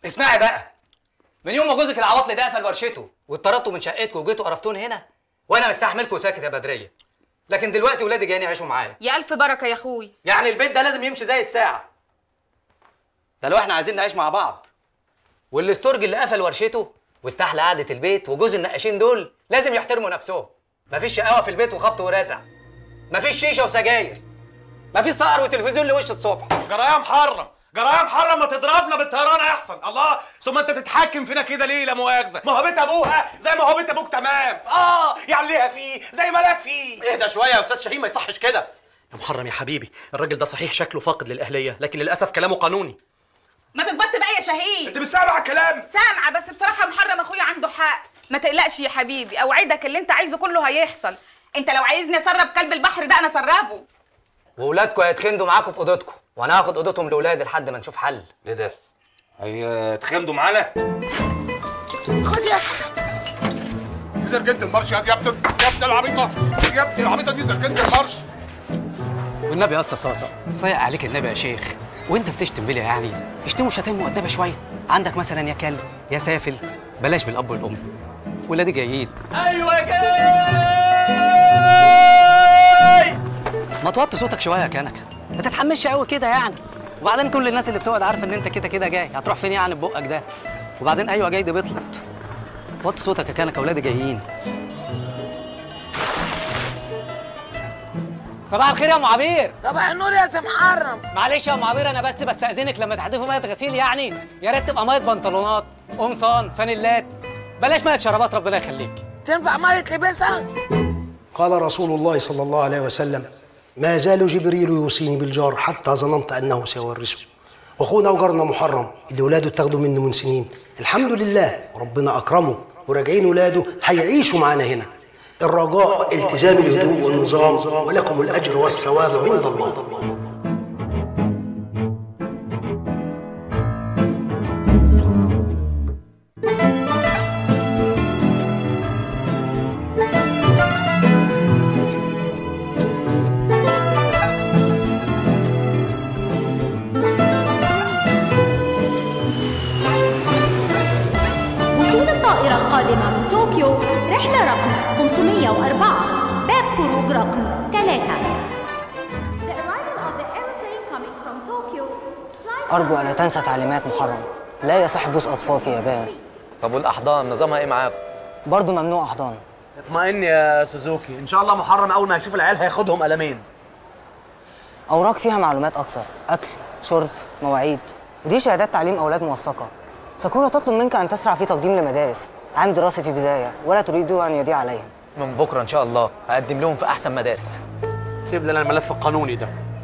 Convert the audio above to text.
اسمعي بقى، من يوم ما جوزك العواطلي ده قفل ورشته واتطردتوا من شقتكم وجيتوا قرفتوني هنا وانا مستحملكم وساكت يا بدريه، لكن دلوقتي ولادي جايين يعيشوا معايا. يا الف بركه يا اخوي. يعني البيت ده لازم يمشي زي الساعه. ده لو احنا عايزين نعيش مع بعض. والاستورج اللي قفل ورشته واستحلى قعده البيت وجوز النقاشين دول لازم يحترموا نفسهم. مفيش شقاوه في البيت وخبط ورزع. مفيش شيشه وسجاير. مفيش سهر وتلفزيون لوش الصبح. جرايه محرم، جرايه محرم، ما تضربنا بالطيران احسن. الله، ثم انت تتحكم فينا كده ليه؟ لا مؤاخذه، ما هو بيت ابوها زي ما هو بيت ابوك تمام. يعني ليها فيه زي ما لك فيه. اهدى شويه يا استاذ شاهين، ما يصحش كده. يا محرم يا حبيبي، الراجل ده صحيح شكله فاقد للاهليه، لكن للاسف كلامه قانوني. ما تتبط بقى يا شاهين. انت مش سامع الكلام؟ سامعه، بس بصراحه محرم اخويا عنده حق. ما تقلقش يا حبيبي، اوعدك اللي انت عايزه كله هيحصل. انت لو عايزني اسرب كلب البحر ده انا اسربه. واولادكم هيتخندوا معاكم في اوضتكم وانا هاخد اوضتهم لاولادي لحد ما نشوف حل. ايه ده؟ هيتخمدوا معانا؟ خد يا دي سرجنة المارش يا ابني العبيطه، يا ابني العبيطه دي سرجنة المارش. والنبي يا اسطى صاصه صايع عليك النبي يا شيخ، وانت بتشتم بلي يعني اشتموا شتايم مؤدبه شويه. عندك مثلا يا كلب يا سافل، بلاش بالاب والام. ولادي جايين. ايوه جاي. ما توطي صوتك شويه يا كنكه، ما تتحملش قوي كده يعني. وبعدين كل الناس اللي بتقعد عارفه ان انت كده كده جاي، هتروح فين يعني ببقك ده؟ وبعدين ايوه جاي دي بطلت. وطي صوتك يا كنكه، ولادي جايين. صباح الخير يا ام عبير. صباح النور يا سي محرم. معلش يا ام عبير، انا بس بستأذنك لما تحدفوا ميه غسيل يعني يا ريت تبقى ميه بنطلونات، قمصان، فانيلات، بلاش ميه شرابات ربنا يخليك. تنفع ميه لبسها؟ قال رسول الله صلى الله عليه وسلم: ما زال جبريل يوصيني بالجار حتى ظننت انه سيورثه. واخونا وجارنا محرم اللي ولاده اتاخدوا منه من سنين، الحمد لله ربنا اكرمه وراجعين ولاده هيعيشوا معانا هنا. الرجاء التزام الهدوء والنظام، ولكم الاجر والثواب عند الله. الطائرة القادمة من طوكيو رحلة رقم 504 باب خروج رقم 3. أرجو ألا تنسى تعليمات محرم، لا يصح بوس أطفال في اليابان. طب والأحضان نظامها إيه معاكم؟ برضه ممنوع أحضان. اطمئن يا سوزوكي، إن شاء الله محرم أول ما يشوف العيال هياخدهم قلمين. أوراق فيها معلومات أكثر، أكل، شرب، مواعيد، ودي شهادات تعليم أولاد موثقة. ساكورا تطلب منك أن تسرع في تقديم لمدارس، عام دراسي في بداية، ولا تريد أن يضيع عليهم. من بكرة إن شاء الله هقدم لهم في أحسن مدارس. سيب لنا الملف القانوني ده.